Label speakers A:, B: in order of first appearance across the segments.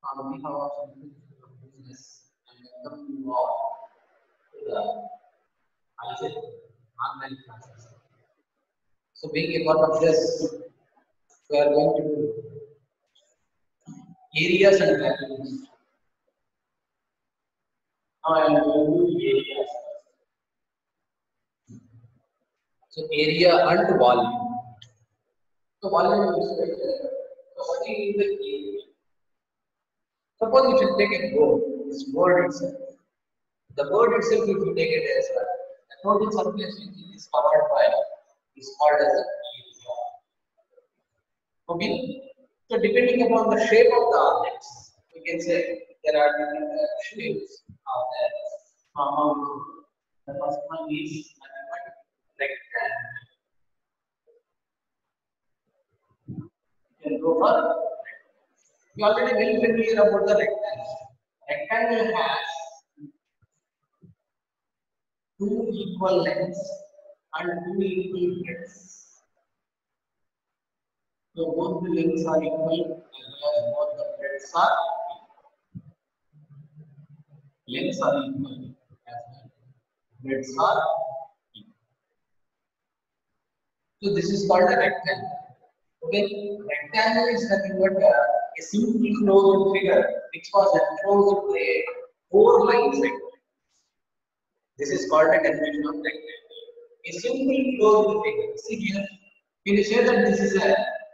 A: on behalf of business and welcome you all to the ISET online classes. So being a part of this, we are going to do areas and values. Now I am going to do areas. So area and volume. So volume is what is the area? Suppose if you take a board, this board itself. The board itself, if you take it as the total surface which is covered by is called as an area. Okay. So depending upon the shape of the objects, we can say there are different shapes of that. The first one is rectangle. You can go for you already well familiar about the rectangle. Rectangle has two equal lengths and two equal breadths. So both the lengths are equal as well as both the breadths are equal. Lengths are equal as well. Breadths are equal. So this is called a rectangle. Okay, rectangle is nothing but a simple closed figure which was enclosed by four lines segment. This is called a definition of rectangle. A simple closed figure. See here, can you say that this is a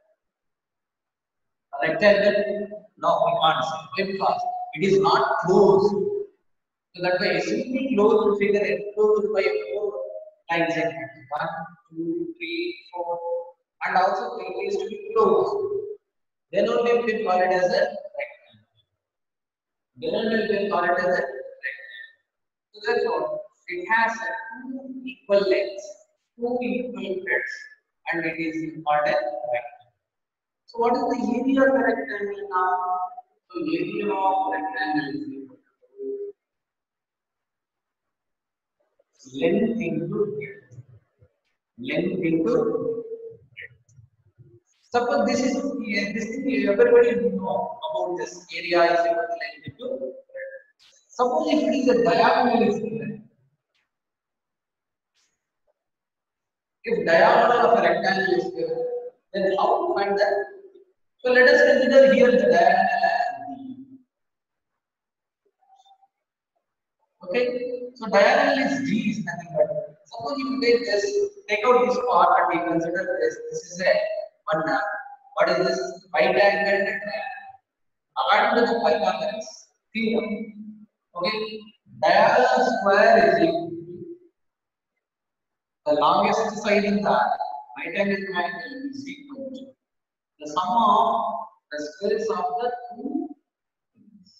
A: rectangle? No, we can't say because it is not closed. So that way, a simple closed figure enclosed by four line segments. 1, 2, 3, 4. And also it needs to be closed. Then only we can call it as a rectangle. Then only we can call it as a rectangle. So therefore, it has two equal lengths, two equal breadths, and it is called a rectangle. So what is the area of the rectangle now? So area of rectangle is equal to length into breadth. Length into breadth. Suppose this thing everybody know about this area is equal to length into breadth. Suppose if it is a diagonal is given. If diagonal of a rectangle is given, then how to find that? So let us consider here the diagonal as D. Okay, so diagonal is D is nothing but. Suppose if you take out this part and we consider this is a one. What is this? Right angle triangle. According to the Pythagoras theorem, okay, diagonal square is equal to the longest side in the right angle triangle is equal to the sum of the squares of the two things.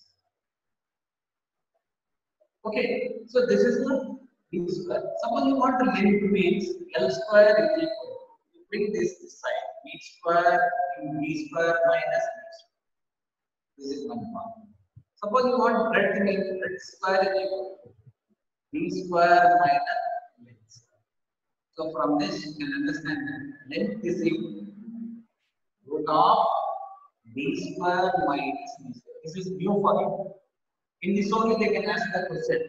A: Okay, so this is the D square. Suppose you want to length means L square is equal. You bring this side. B square in B square minus B square. This is one part. Suppose you want breadth means breadth square is equal to B square minus length square. So from this you can understand that length is equal to root of B square minus B square. This is new for you. In this only they can ask the question.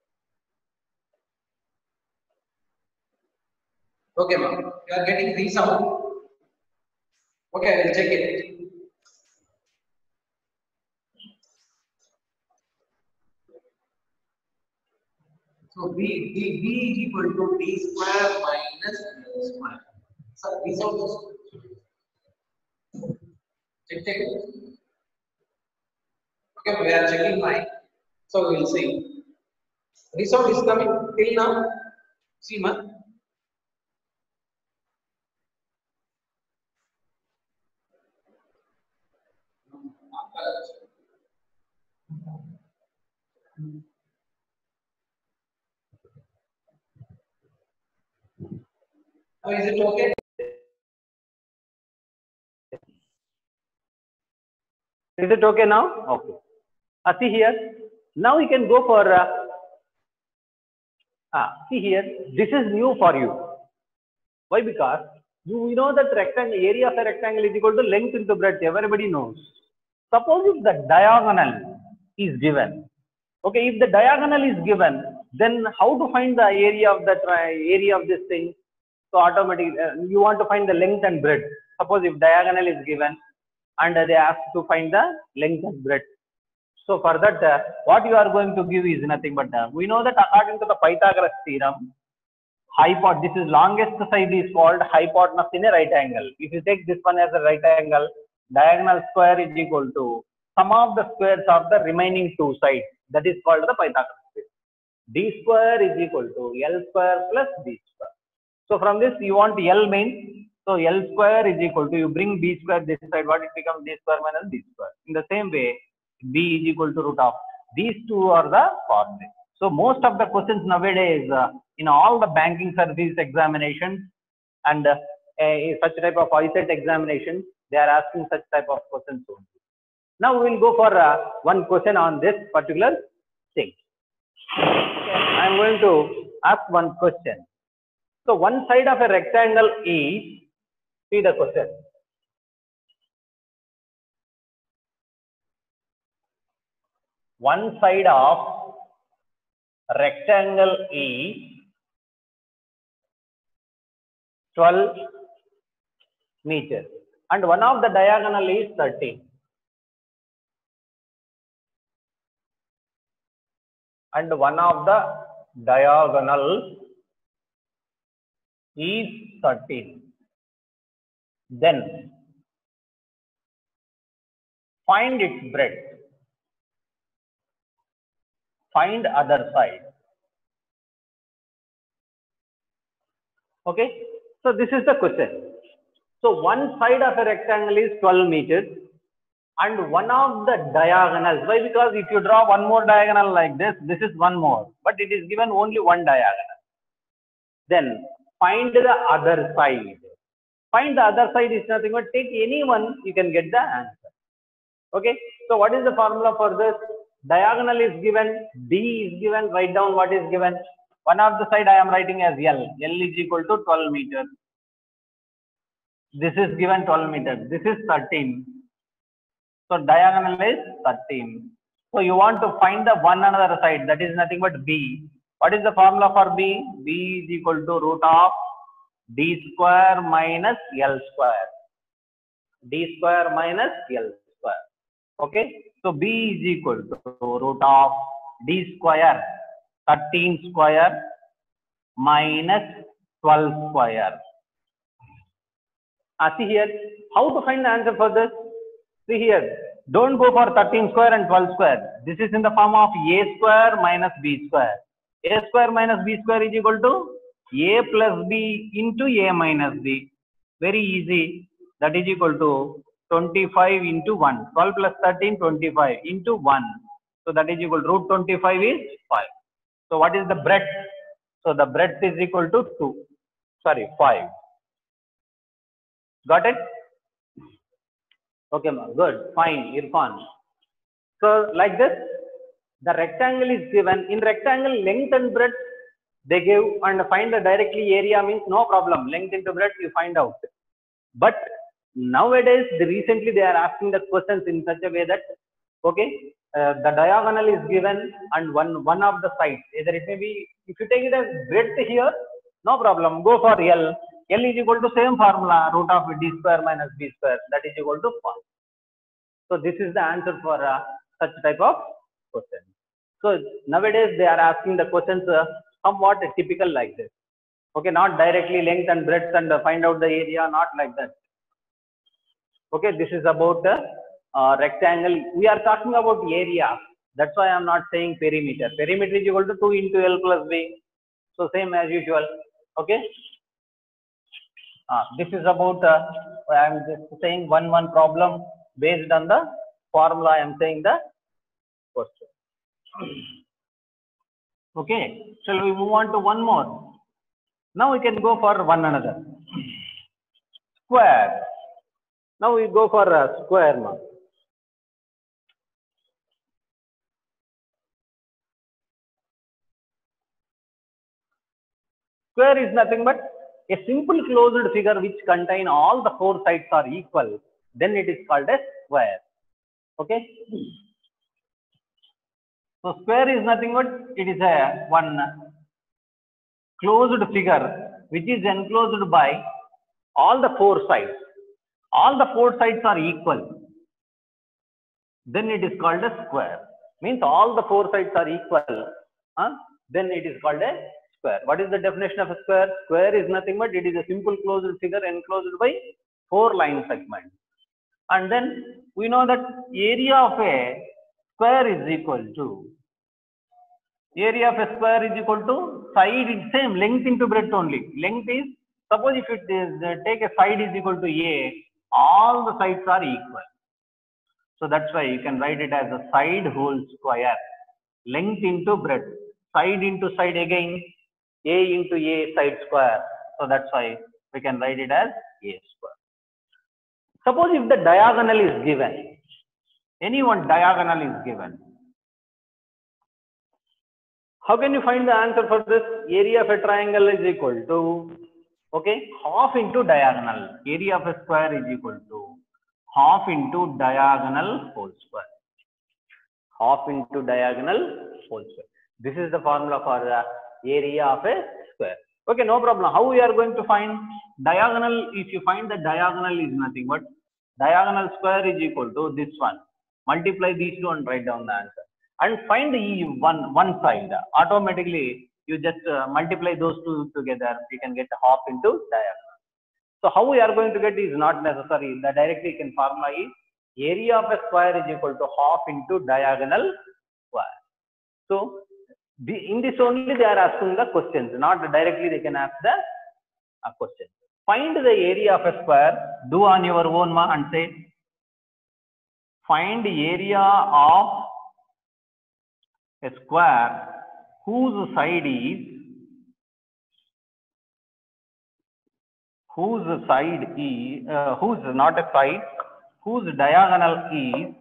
A: Okay, ma'am. You are getting resound. Okay, I will check it. So B is equal to D square minus L square. So these are those. Check it. Okay, we are checking mine. So we will see. Resound is coming till now. See, man. Now is it okay?
B: Is it okay now? Okay. See here. Now you can go for. See here. This is new for you. Why? Because you know that rectangle area of a rectangle is equal to length into breadth. Everybody knows. Suppose if the diagonal is given, okay, if the diagonal is given, then how to find the area of the area of this thing? So automatically you want to find the length and breadth. Suppose if diagonal is given and they ask to find the length and breadth. So for that, what you are going to give is nothing but we know that according to the Pythagoras theorem, this is longest side is called hypotenuse in a right angle. If you take this one as a right angle, diagonal square is equal to sum of the squares of the remaining two sides. That is called the Pythagoras theorem. D square is equal to L square plus B square. So from this you want L means, so L square is equal to, you bring B square this side, what it becomes? D square minus B square. In the same way, B is equal to root of, these two are the formula. So most of the questions nowadays in all the banking service examinations and such type of ISET examinations, they are asking such type of questions only. Now we will go for one question on this particular thing. Okay, I am going to ask one question. So one side of a rectangle is, see the question. One side of rectangle is 12 meters and one of the diagonal is 13. And one of the diagonal is 13. Then find its breadth. Find other side. Okay, so this is the question. So one side of a rectangle is 12 meters and one of the diagonals. Why? Because if you draw one more diagonal like this, this is one more, but it is given only one diagonal. Then find the other side. Find the other side is nothing but take any one, you can get the answer. Okay, so what is the formula for this? Diagonal is given, D is given, write down what is given. One of the side I am writing as L. L is equal to 12 meters. This is given 12 meters. This is 13. So diagonal is 13. So you want to find the one another side, that is nothing but B. What is the formula for B? B is equal to root of D square minus L square. D square minus L square. Okay. So B is equal to root of D square, 13 square minus 12 square. See here, how to find the answer for this? See here, don't go for 13 square and 12 square. This is in the form of A square minus B square. A square minus B square is equal to A plus B into A minus B. Very easy. That is equal to 25 into 1. 12 plus 13, 25 into 1. So that is equal to root 25 is 5. So what is the breadth? So the breadth is equal to 5. Got it? Okay, ma'am. Good. Fine. Irfan. So like this, the rectangle is given. In rectangle, length and breadth they give, and find the directly area means no problem. Length into breadth you find out. But nowadays, recently they are asking the questions in such a way that, okay, the diagonal is given and one of the sides, either it may be, if you take it as breadth here, no problem, go for L. L is equal to same formula, root of D square minus B square, that is equal to 5. So this is the answer for such type of question. So nowadays they are asking the questions somewhat typical like this. Okay, not directly length and breadth and find out the area, not like that. Okay, this is about the rectangle. We are talking about area. That's why I am not saying perimeter. Perimeter is equal to 2 into L plus B. So same as usual. Okay. This is about, I am just saying one problem based on the formula. I am saying the question. Okay. Shall we move on to one more? Now we can go for one another. Square. Now we go for a square now. Square is nothing but a simple closed figure which contain all the four sides are equal. Then it is called a square. Okay. So square is nothing but it is a one closed figure which is enclosed by all the four sides. All the four sides are equal. Then it is called a square. Means all the four sides are equal. Then it is called a square. What is the definition of a square? Square is nothing but it is a simple closed figure enclosed by four line segments. And then we know that area of a square is equal to side is same, length into breadth only. Length is, suppose if it is take a side is equal to A, all the sides are equal. So that's why you can write it as a side whole square. Length into breadth, side into side again, A into A side square. So that's why we can write it as A square. Suppose if the diagonal is given, any one diagonal is given, how can you find the answer for this? Area of a triangle is equal to, okay, half into diagonal. Area of a square is equal to half into diagonal whole square. Half into diagonal whole square. This is the formula for the area of a square. Okay, no problem. How we are going to find diagonal? If you find the diagonal is nothing but diagonal square is equal to this one. Multiply these two and write down the answer. And find the one side. Automatically, you just multiply those two together. You can get half into diagonal. So how we are going to get is not necessary. The directly you can formula is area of a square is equal to half into diagonal square. So in this only they are asking the questions. Not directly they can ask the question. Find the area of a square. Do on your own ma and say find area of a square whose side is whose not a side, whose diagonal is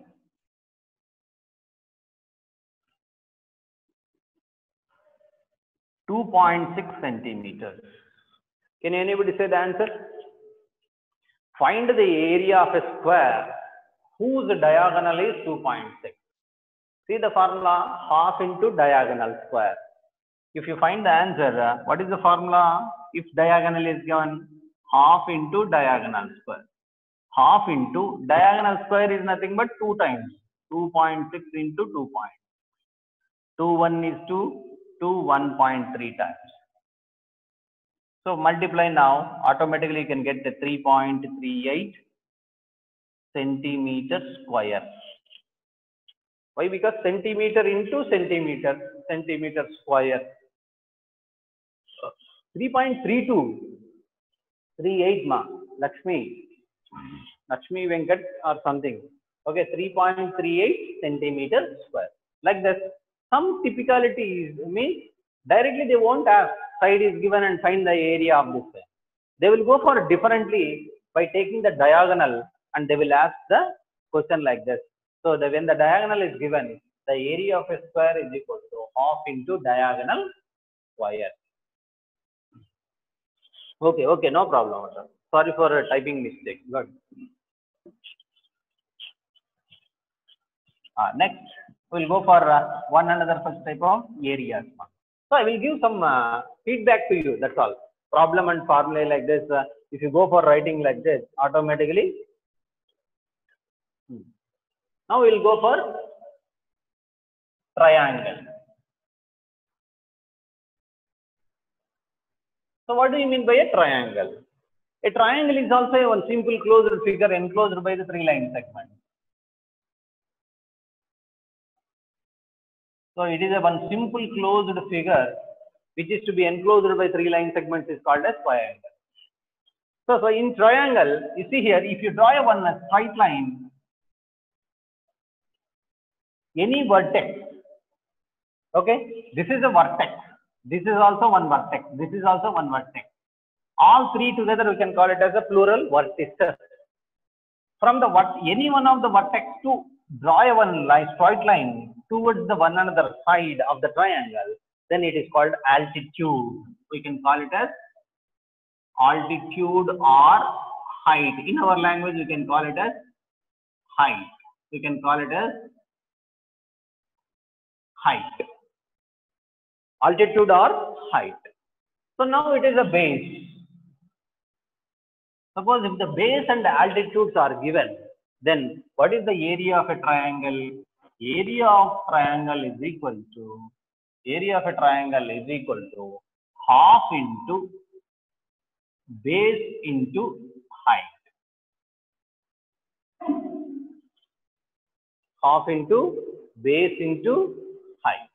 B: 2.6 centimeters. Can anybody say the answer? Find the area of a square whose diagonal is 2.6. See the formula, half into diagonal square. If you find the answer, what is the formula? If diagonal is given, half into diagonal square. Half into diagonal square is nothing but 2 times. 2.6 into 2. 2 1 is 2, 2 1.3 times. So multiply now, automatically you can get the 3.38 centimeter square. Why? Because centimeter into centimeter square. 3.32, 38 ma, Lakshmi Venkat or something. Okay, 3.38 centimeter square. Like this. Some typicalities means directly they won't ask side is given and find the area of this way. They will go for differently by taking the diagonal and they will ask the question like this. So when the diagonal is given, the area of a square is equal to half into diagonal square. Okay, no problem. Sorry for a typing mistake. Good. Next, we'll go for one another first type of areas. So I will give some feedback to you. That's all. Problem and formula like this. If you go for writing like this, automatically. Now we'll go for triangle. So what do you mean by a triangle? A triangle is also one simple closed figure enclosed by the 3 line segment. So it is a one simple closed figure which is to be enclosed by 3 line segments is called as triangle. So in triangle, you see here, if you draw a straight line, any vertex, okay, this is a vertex, this is also one vertex, this is also one vertex. All 3 together we can call it as a plural vertices. From the any one of the vertex to draw a straight line towards the one another side of the triangle, then it is called altitude. We can call it as altitude or height. In our language, we can call it as height. we can call it as height. Altitude or height. So now it is a base. Suppose if the base and the altitudes are given, then what is the area of a triangle? Area of triangle is equal to half into base into height. Half into base into height.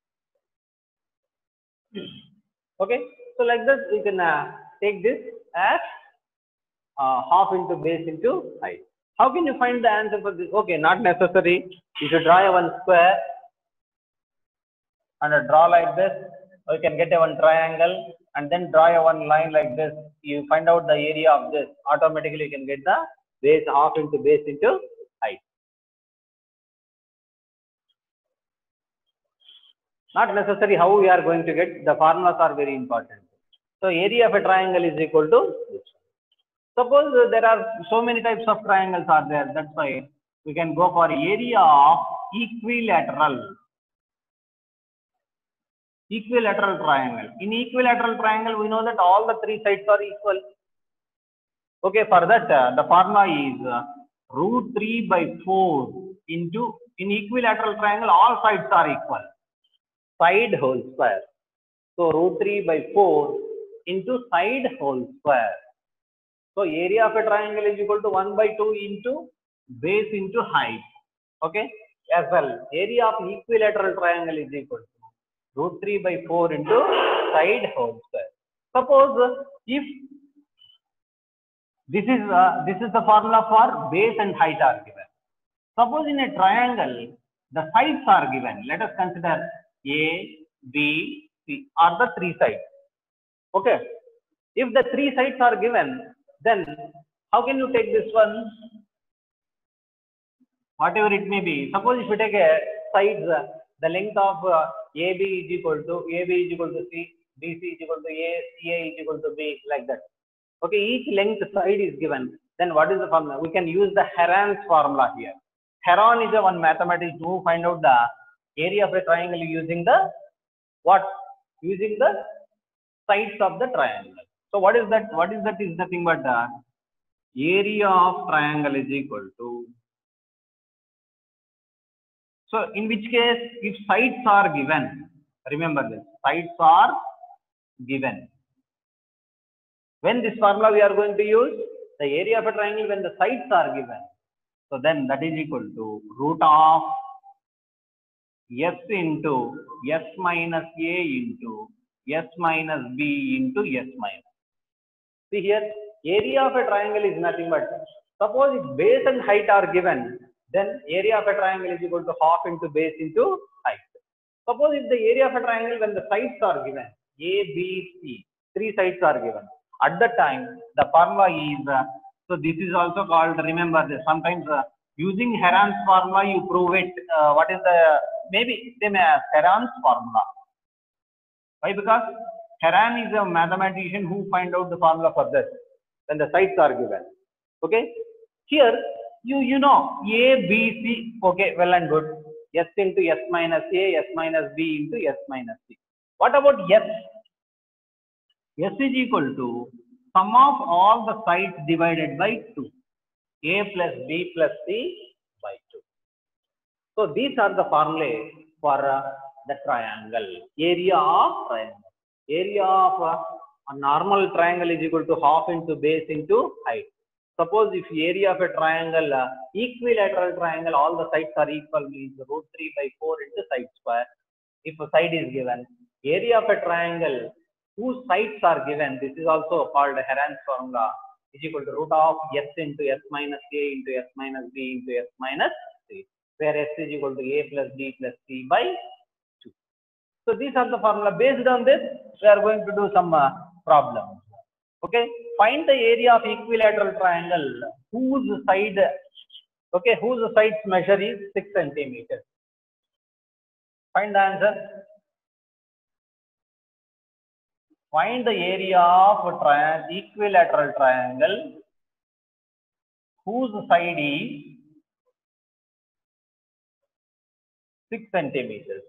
B: Okay, so like this we can take this as half into base into height. How can you find the answer for this? Okay, not necessary. You should draw a one square and draw like this. Or you can get a one triangle and then draw a one line like this. You find out the area of this. Automatically you can get the base half into base into height. Not necessary how we are going to get. The formulas are very important. So area of a triangle is equal to this. Suppose there are so many types of triangles are there. That's why we can go for area of equilateral triangle. In equilateral triangle, we know that all the three sides are equal. Okay, for that the formula is root 3 by 4 into, in equilateral triangle all sides are equal, side whole square. So root 3 by 4 into side whole square. So area of a triangle is equal to 1 by 2 into base into height. Okay, as well area of equilateral triangle is equal to root 3 by 4 into side whole square. Suppose if this is the formula for base and height are given. Suppose in a triangle the sides are given. Let us consider A, B, C are the three sides. Okay, if the three sides are given, then how can you take this one? Whatever it may be. Suppose if you take a sides, the length of AB is equal to C, BC is equal to A, CA is equal to B, like that. Okay, each length side is given. Then what is the formula? We can use the Heron's formula here. Heron is a one mathematician who find out the area of a triangle using the what? Using the sides of the triangle. So what is that? What is that? Is nothing but the area of triangle is equal to. So in which case, if sides are given, remember this, sides are given. When this formula we are going to use, the area of a triangle when the sides are given. So then that is equal to root of S into S minus A into S minus B into S minus. See here, area of a triangle is nothing but, suppose if base and height are given, then area of a triangle is equal to half into base into height. Suppose if the area of a triangle when the sides are given, A, B, C, three sides are given. At that time, the formula is, so this is also called, remember this, sometimes using Heron's formula you prove it, what is the, maybe they may ask Heron's formula. Why? Because Heron is a mathematician who find out the formula for this when the sides are given. Okay, here you know A, B, C, okay, well and good. S into S minus A, S minus B into S minus C. What about S? S is equal to sum of all the sides divided by 2. A plus B plus C by 2. So these are the formulae for the triangle. Area of triangle. Area of a normal triangle is equal to half into base into height. Suppose if area of a triangle, equilateral triangle, all the sides are equal, means root 3 by 4 into side square. If a side is given, area of a triangle whose sides are given, this is also called Heron's formula, is equal to root of S into S minus A into S minus B into S minus C, where S is equal to A plus B plus C by 2. So these are the formula. Based on this, we are going to do some problems. Okay, find the area of equilateral triangle whose side, okay, whose sides measure is 6 centimeters. Find the answer. Find the area of a equilateral triangle whose side is 6 centimeters.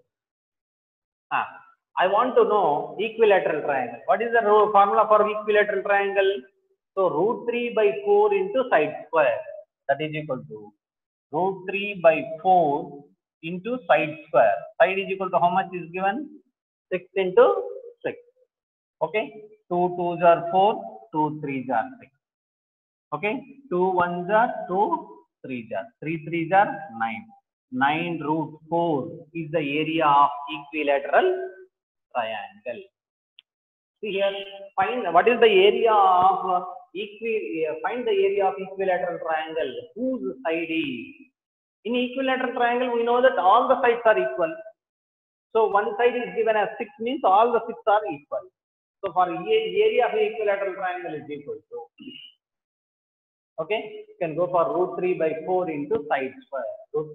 B: I want to know equilateral triangle. What is the formula for equilateral triangle? So root 3 by 4 into side square, that is equal to root 3 by 4 into side square. Side is equal to how much is given? 6 into 6. Okay, 2 2s are 4, 2 3s are 6. Okay, 2 1s are 2, 3s are 3 3s are 9. 9 root 4 is the area of equilateral triangle. See here, find what is the area of find the area of equilateral triangle. Whose side is? In equilateral triangle, we know that all the sides are equal. So one side is given as 6 means all the 6 are equal. So for area of equilateral triangle is equal to, okay, you can go for root 3 by 4 into side square. Root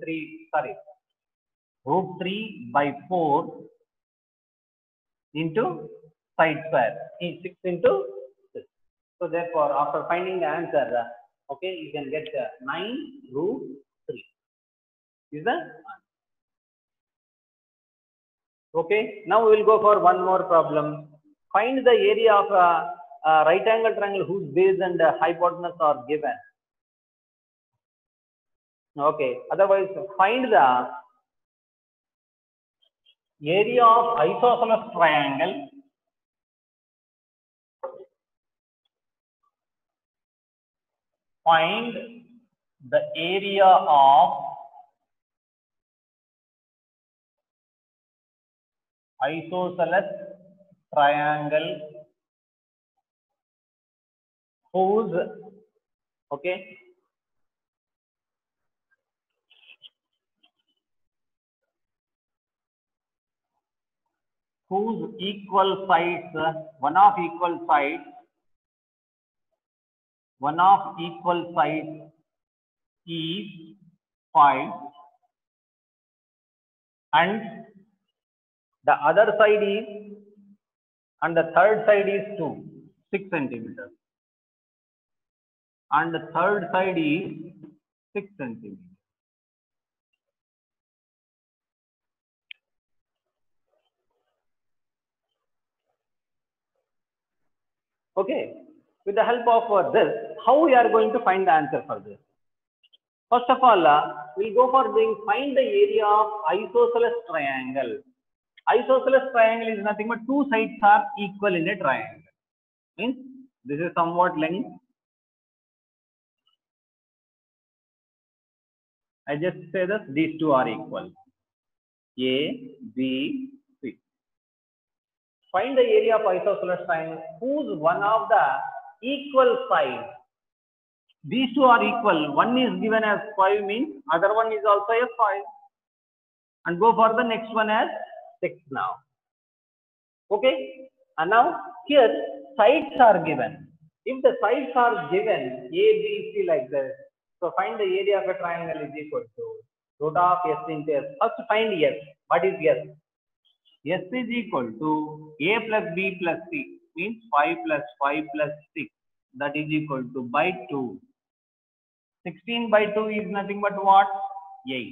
B: 3 by 4 into side square. 6 into 6. So therefore, after finding the answer, okay, you can get 9 root 3. Is that? Okay, now we will go for one more problem. Find the area of a right angle triangle whose base and hypotenuse are given. Okay, otherwise find the area of isosceles triangle find the area of isosceles triangle whose, okay, whose equal sides, one of equal sides is 5 and the other side is, and the third side is 6 centimeters, and the third side is 6 centimeters. Okay, with the help of this, how we are going to find the answer for this? First of all, we'll go for find the area of isosceles triangle. Isosceles triangle is nothing but two sides are equal in a triangle. Means this is somewhat length. I just say that these two are equal. A, B, C. Find the area of isosceles triangle whose one of the equal sides. These two are equal. One is given as 5 means other one is also a 5. And go for the next one as 6 now. Okay. And now here sides are given. If the sides are given A, B, C like this, so find the area of a triangle is equal to root of S into S. First find S. What is S? S is equal to A plus B plus C means 5 plus 5 plus 6. That is equal to by 2. 16 by 2 is nothing but what? 8.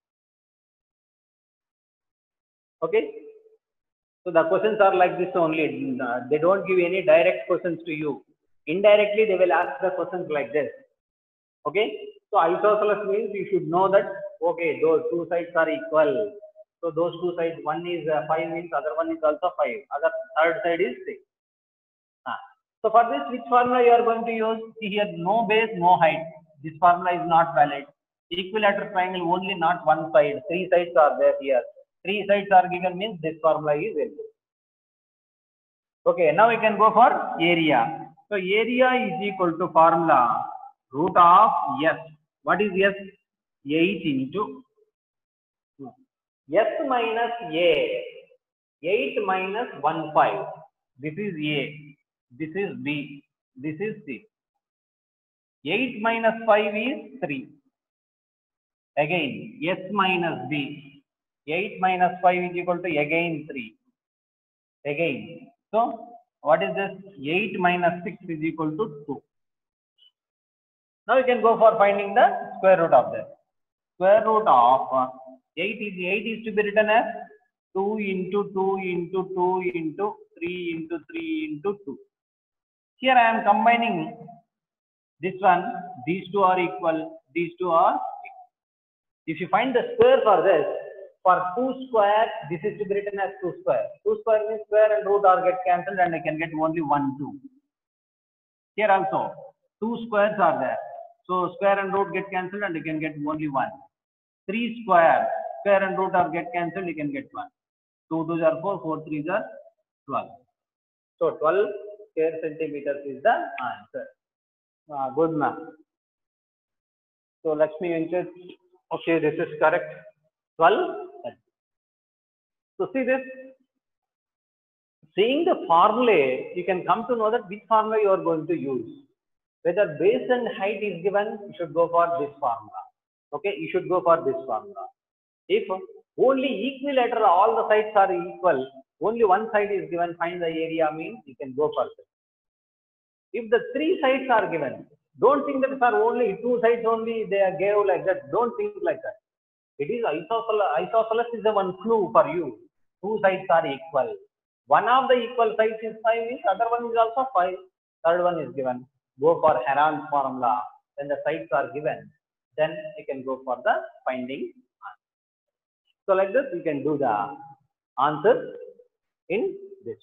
B: Okay. So the questions are like this only. They don't give any direct questions to you. Indirectly, they will ask the questions like this. Okay. So isosceles means you should know that, okay, those two sides are equal. So those two sides, one is 5 means other one is also 5. Other third side is 6. So for this, which formula you are going to use? See here, no base, no height. This formula is not valid. Equilateral triangle only not one side. 3 sides are there here. 3 sides are given means this formula is valid. Okay, now we can go for area. So area is equal to formula root of S. What is S? 8 into S minus A. 8 minus 1, 5. This is A. This is B. This is C. 8 minus 5 is 3. Again, S minus B. 8 minus 5 is equal to again 3. Again. So, what is this? 8 minus 6 is equal to 2. Now, you can go for finding the square root of that. Square root of 8 8 is to be written as 2 into 2 into 2 into 3 into 3 into 2. Here I am combining this one, these two are equal, these two are equal. If you find the square for this, for 2 square, this is to be written as 2 square. 2 square means square and root are get cancelled and I can get only 1, 2. Here also, 2 squares are there. So square and root get cancelled and you can get only 1. 3 square and root are get cancelled, you can get 1. 2 2s are 4, 4 3s are 12. So 12 square centimeters is the answer. Good ma'am. So Lakshmi Venkat, okay, this is correct. 12. So see this. Seeing the formulae, you can come to know that which formula you are going to use. Whether base and height is given, you should go for this formula. Okay, you should go for this formula. If only equilateral, all the sides are equal, only one side is given, find the area means you can go for this. If the 3 sides are given, don't think that sir only 2 sides only they are gave like that. Don't think like that. It is isosceles is the one clue for you. 2 sides are equal. One of the equal sides is 5 means other one is also 5. Third one is given. Go for Heron's formula. When the sides are given, then you can go for the finding answer. So like this, you can do the answer in this.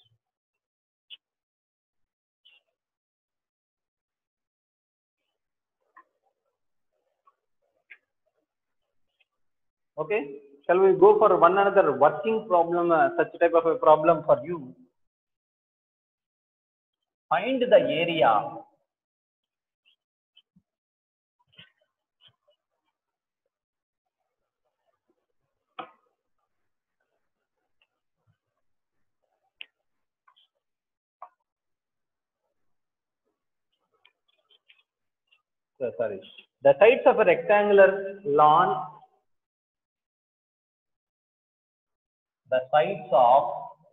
B: Okay, shall we go for one another working problem, such type of a problem for you? Find the area the sides of a rectangular lawn. The sides of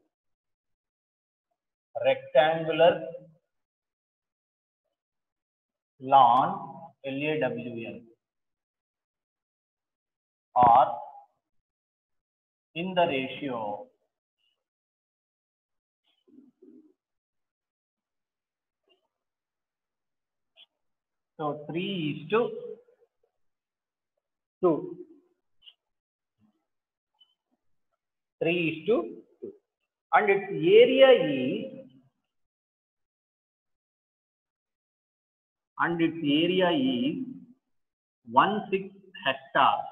B: rectangular lawn LAWN are in the ratio so 3:2. And its area is 16 hectare.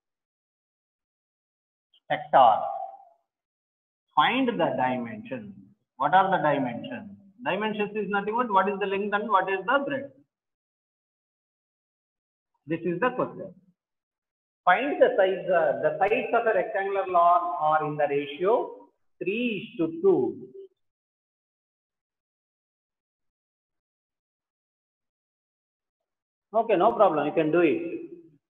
B: Find the dimensions. What are the dimensions? Dimensions is nothing but what is the length and what is the breadth. This is the question. Find the size. The sides of a rectangular lawn are in the ratio 3:2. Okay, no problem. You can do it.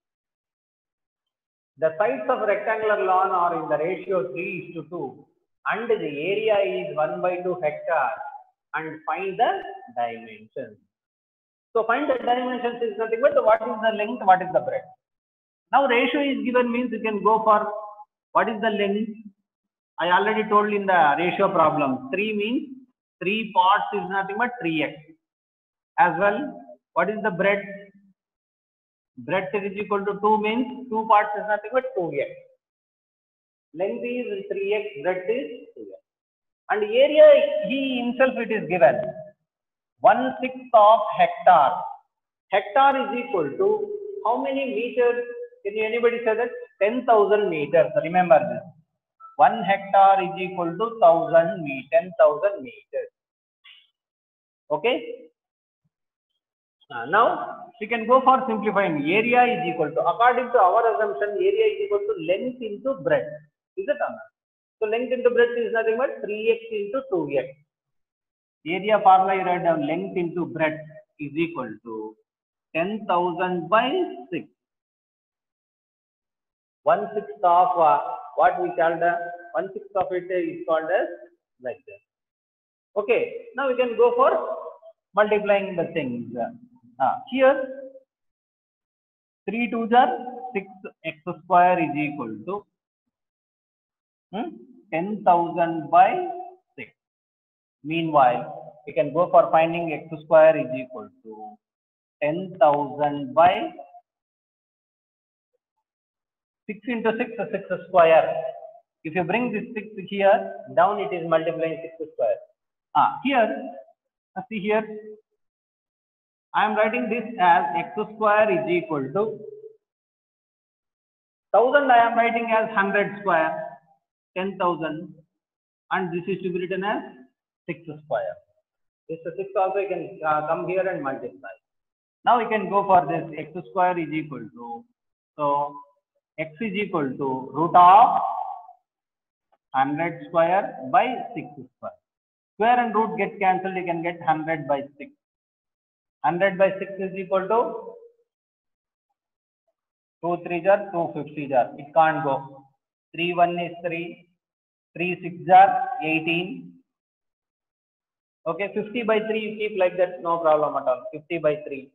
B: The sides of rectangular lawn are in the ratio 3:2 and the area is 1/2 hectare and find the dimensions. So find the dimensions is nothing but what is the length, what is the breadth. Now ratio is given means you can go for what is the length. I already told in the ratio problem. 3 means 3 parts is nothing but 3x. As well, what is the breadth? Breadth is equal to 2 means 2 parts is nothing but 2x. Length is 3x, breadth is 2x. And area he himself it is given 1/6 of hectare. Hectare is equal to how many meters? Can anybody say that? 10,000 meters. Remember this. 1 hectare is equal to 10,000 meters. Okay. Now we can go for simplifying. Area is equal to, according to our assumption, area is equal to length into breadth. Is it or not? So length into breadth is nothing but 3x into 2x. Area formula you write down, length into breadth is equal to 10,000 by 6. 1/6 of what we call the 1/6 of it is called as like this. Okay, now we can go for multiplying the things. Here 3 2s are 6x square is equal to 10,000 by 6. Meanwhile, we can go for finding x square is equal to 10,000 by 6 into 6 is 6 square. If you bring this 6 here, down it is multiplying 6 square. Here, see here, I am writing this as x square is equal to 1000. I am writing as 100 square, 10,000, and this is to be written as 6 square. This 6 also you can come here and multiply. Now we can go for this x square is equal to, so x is equal to root of 100 square by 6 square. Square and root get cancelled, you can get 100 by 6. 100 by 6 is equal to 2 3 jar, 2 50 jar. It can't go. 3 1 is 3, 3 6 jar, 18. Okay, 50 by 3 you keep like that, no problem at all. 50 by 3.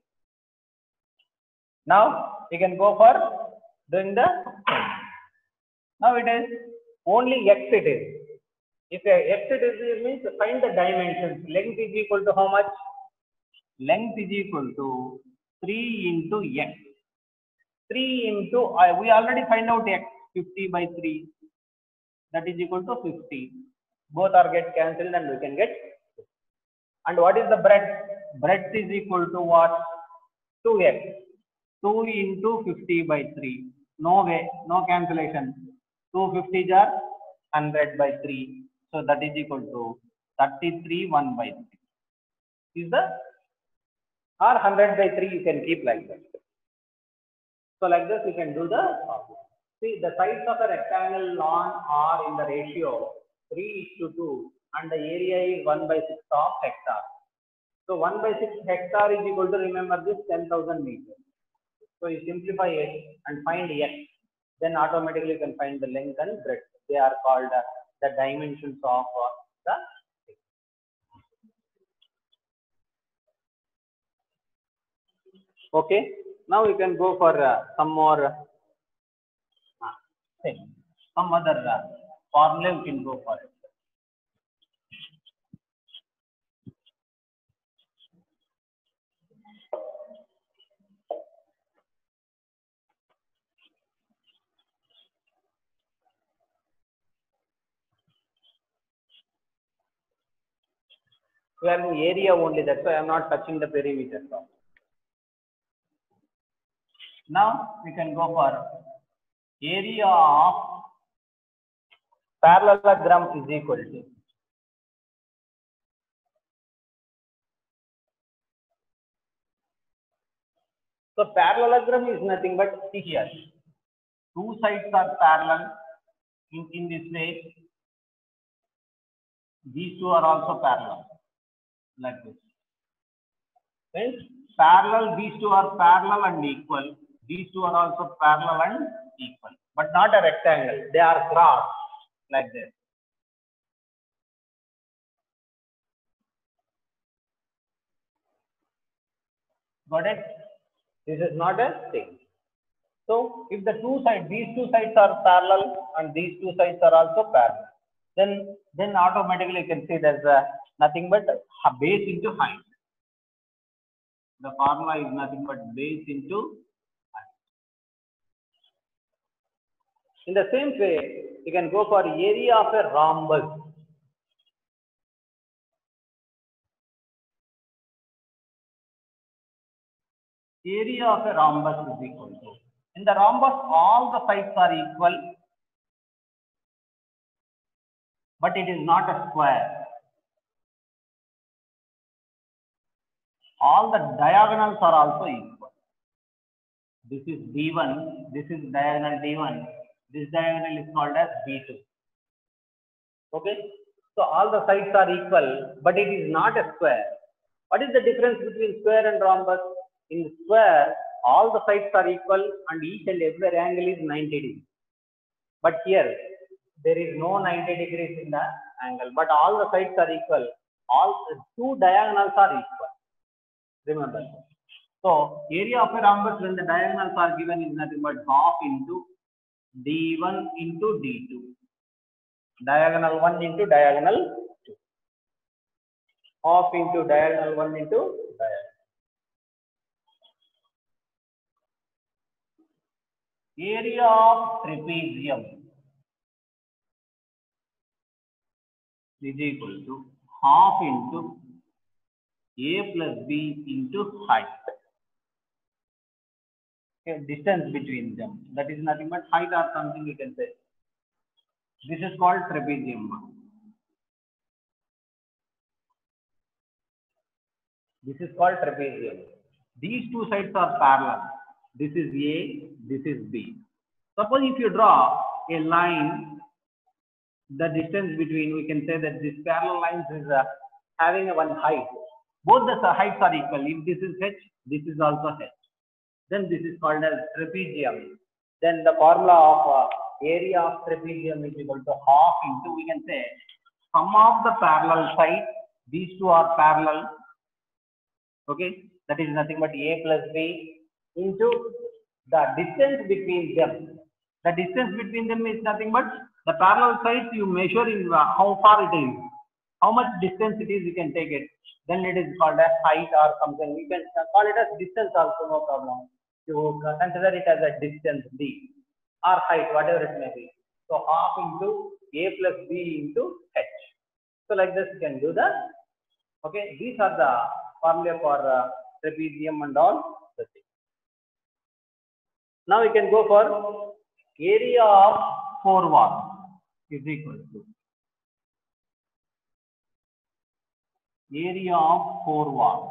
B: Now we can go for doing the same. Now it is only x it is. If x it is, it means find the dimensions. Length is equal to how much? Length is equal to 3 into x. 3 into, we already find out x, 50 by 3. That is equal to 50. Both are get cancelled and we can get. And what is the breadth? Breadth is equal to what? 2x. 2 into 50 by 3. No way, no cancellation. 250 are 100 by 3. So that is equal to 33 1 by 3. Is the, or 100 by 3 you can keep like that. So like this you can do the problem. See, the sides of a rectangle lawn are in the ratio 3:2 and the area is 1 by 6 of hectare. So 1 by 6 hectare is equal to, remember this, 10,000 meters. So you simplify it and find x. Then automatically you can find the length and breadth. They are called the dimensions of the. Okay. Now you can go for some more thing. Some other formula you can go for it. We are in area only, that's why I am not touching the perimeter. Now we can go for area of parallelogram is equal to. So parallelogram is nothing but, see here, two sides are parallel in this way. These two are also parallel, like this. Right? Parallel, these two are parallel and equal. These two are also parallel and equal, but not a rectangle. They are crossed like this. Got it? This is not a thing. So if the two sides, these two sides are parallel and these two sides are also parallel, then automatically you can see there's nothing but base into height. The formula is nothing but base into height. In the same way, you can go for area of a rhombus. Area of a rhombus is equal to, in the rhombus all the sides are equal, but it is not a square. All the diagonals are also equal. This is D1, this is diagonal D1, this diagonal is called as B2. Okay, so all the sides are equal, but it is not a square. What is the difference between square and rhombus? In square, all the sides are equal and each and every angle is 90 degrees. But here, there is no 90 degrees in the angle, but all the sides are equal. All two diagonals are equal. Remember. So, area of a rhombus when the diagonals are given is nothing but half into D1 into D2. Diagonal 1 into diagonal 2. Half into diagonal 1 into diagonal. Area of trapezium is equal to half into a plus b into height. Okay, distance between them. That is nothing but height or something you can say. This is called trapezium. This is called trapezium. These two sides are parallel. This is A, this is B. Suppose if you draw a line, the distance between, we can say that this parallel lines is having one height. Both the heights are equal. If this is h, this is also h. Then this is called as trapezium. Then the formula of area of trapezium is equal to half into, we can say, sum of the parallel sides. These two are parallel. Okay, that is nothing but a plus b into the distance between them. The distance between them is nothing but the parallel sides you measure in how far it is, how much distance it is, you can take it. Then it is called as height or something. You can call it as distance also, no problem. You consider it as a distance d or height, whatever it may be. So half into a plus b into h. So like this you can do that. Okay, these are the formula for trapezium and all the things. Now we can go for area of four walls is equal to area of four walls.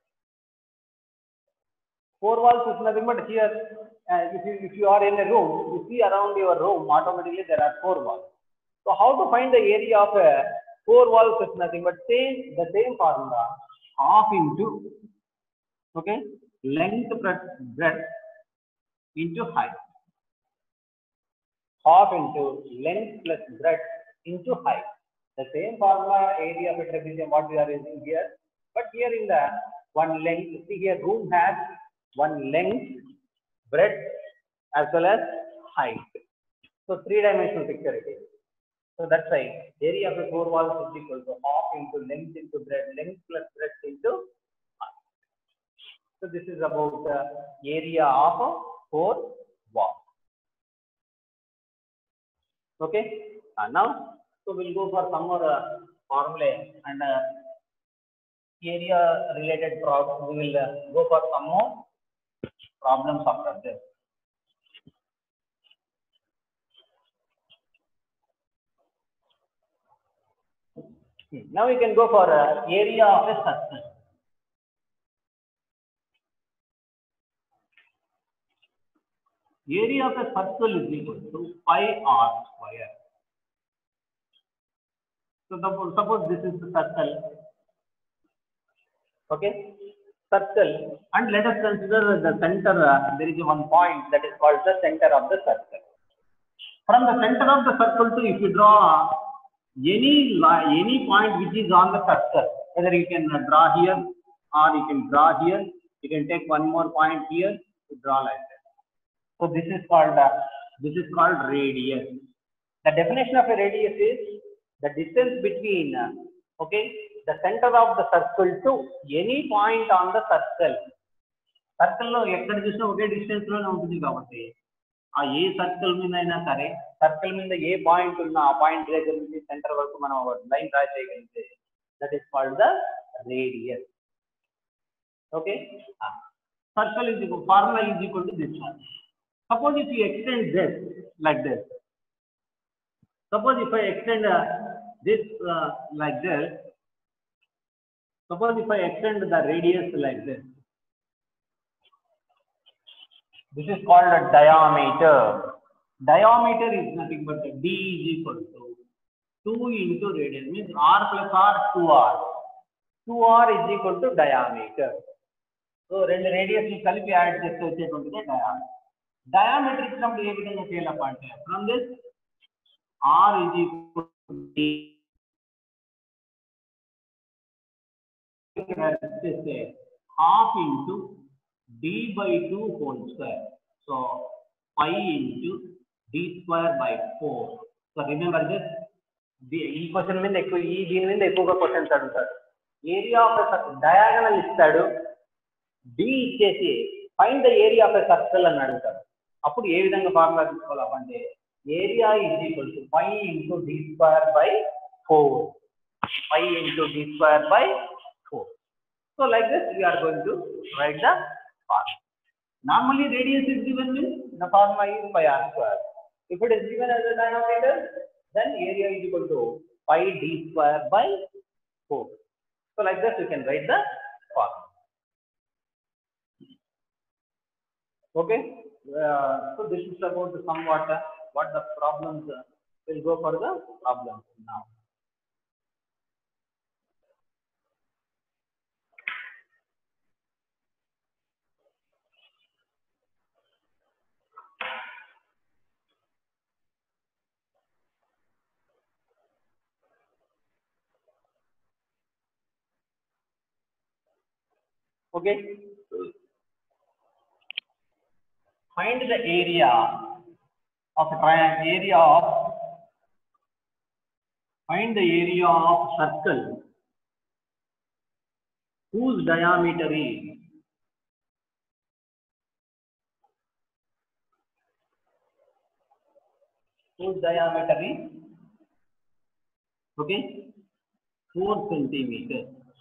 B: Four walls is nothing but here. If you are in a room, you see around your room automatically there are four walls. So how to find the area of a four walls is nothing but the same formula, half into length breadth into height. Half into length plus breadth into height. The same formula, area of a trapezium, what we are using here. But here in the one length, see here room has one length, breadth as well as height. So three-dimensional picture it is. So that's why area of a four walls is equal to half into length into breadth, length plus breadth into height. So this is about the area of a four walls. Okay. Now, so we'll go for some more formula and area related problems. We will go for some more problems after this. Now we can go for area of a circle. Area of a circle is equal to pi r square. So suppose this is the circle. Okay, circle, and let us consider the center. There is one point that is called the center of the circle. From the center of the circle to, if you draw any point which is on the circle, whether you can draw here or you can draw here, you can take one more point here to draw like that. So this is called radius. The definition of a radius is the distance between the center of the circle to any point on the circle. Circle lo ekkada chusina oke distance lo unthundi kabatti aa ఏ circle మీద అయినా సరే circle మీద ఏ point ఉన్నా ఆ point దగ్గర నుంచి centre వరకు మనం లైన్ డ్రా చేయగలిగితే that is called the radius. Okay, circle is equal, formula is equal to this one. Suppose if you extend this like this, suppose if I extend this like this, suppose if I extend the radius like this, this is called a diameter. Diameter is nothing but d is equal to 2 into radius, means r plus r 2r. 2r is equal to diameter. So రెండు radius ని కలిపి add చేస్తే వచ్చేటువంటిది diameter. Diameter ఇచ్చినప్పుడు ఏ విధంగా చేయాలప్ప అంటే from this r is equal to d చేస్తే half into d by 2 whole square. So pi into d square by 4. So remember this, ఈ క్వశ్చన్ మీద ఎక్కువ దీని మీద ఎక్కువగా క్వశ్చన్స్ అడుగుతాడు. ఏరియా ఆఫ్ డయాగనల్ ఇస్తాడు, డి ఇచ్చేసి find the area of a circle అని అడుగుతాడు. అప్పుడు ఏ విధంగా ఫార్ములా తీసుకోవాలంటే area is equal to pi into D square by 4. Pi into D square by 4. So like this we are going to write the formula. Normally radius is given with the formula is pi r square. If it is given as a denominator, then area is equal to pi d square by 4. So like this we can write the formula. Okay. So this is about somewhat what the problems will go for the problems now. Okay. Find the area of find the area of circle whose diameter is okay 4 centimeter.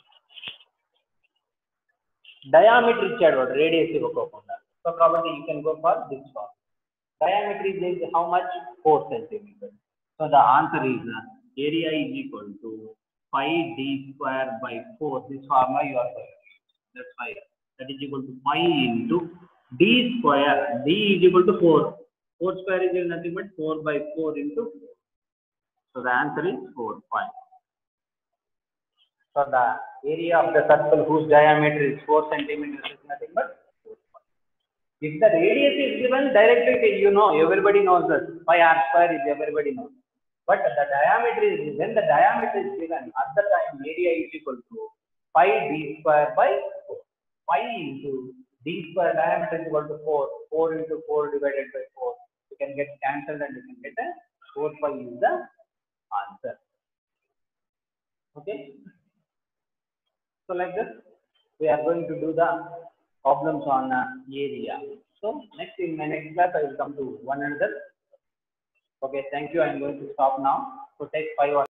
B: Diameter ఇచ్చాడు వాడు, radius ఇవ్వకుండా. So కాబట్టి you can go for this one. Diameter is how much? 4 centimeters. So the answer is area is equal to pi d square by 4. This formula you are going to use. That's why that is equal to pi into d square. D is equal to 4. 4 square is nothing but 4 by 4 into 4. So the answer is 4 pi. So the area of the circle whose diameter is 4 centimeters is nothing but 4 pi. If the radius is given directly, you know, everybody knows that pi r square is everybody knows. But the diameter is, when the diameter is given, at the time area is equal to pi d square by 4. Pi into d square diameter is equal to 4. 4 into 4 divided by 4. You can get cancelled and you can get a 4 pi is the answer. Okay. So like this, we are going to do the problems on area. So next, in my next class, I will come to one another. Okay, thank you. I am going to stop now. So take 5 or